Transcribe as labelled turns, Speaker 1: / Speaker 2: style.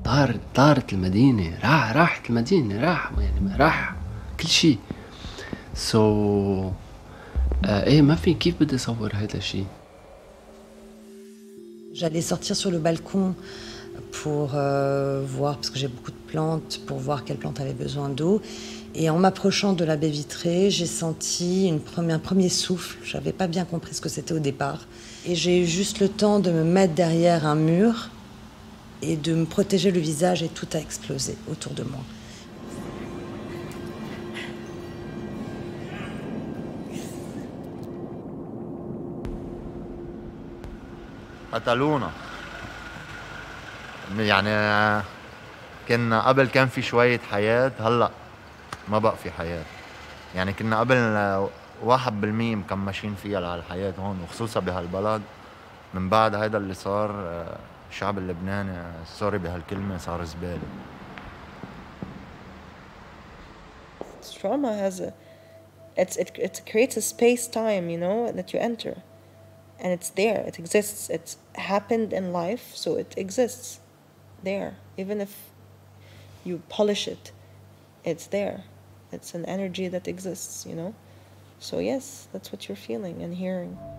Speaker 1: طارت المدينة، راحت المدينة، يعني راح كل شيء. ايه ما في كيف بدي اصور هذا الشيء.
Speaker 2: J'allais sortir sur le balcon pour voir, parce que j'ai beaucoup de plantes, pour voir quelles plantes avaient besoin d'eau. Et en m'approchant de la baie vitrée, j'ai senti un premier souffle. Je n'avais pas bien compris ce que c'était au départ. Et j'ai eu juste le temps de me mettre derrière un mur et de me protéger le visage, et tout a explosé autour de moi.
Speaker 3: قتلونا. يعني كنا قبل كان في شوية حياة، هلأ ما بقى في حياة. يعني كنا قبل 1% مكمشين فيها لهالحياة هون، وخصوصا بهالبلد. من بعد هيدا اللي صار، الشعب اللبناني سوري بهالكلمة صار زبالة.
Speaker 4: Trauma has it creates a space-time, you know, that you enter. And it's there, it exists, it's happened in life, so it exists there. Even if you polish it, it's there. It's an energy that exists, you know? So yes, that's what you're feeling and hearing.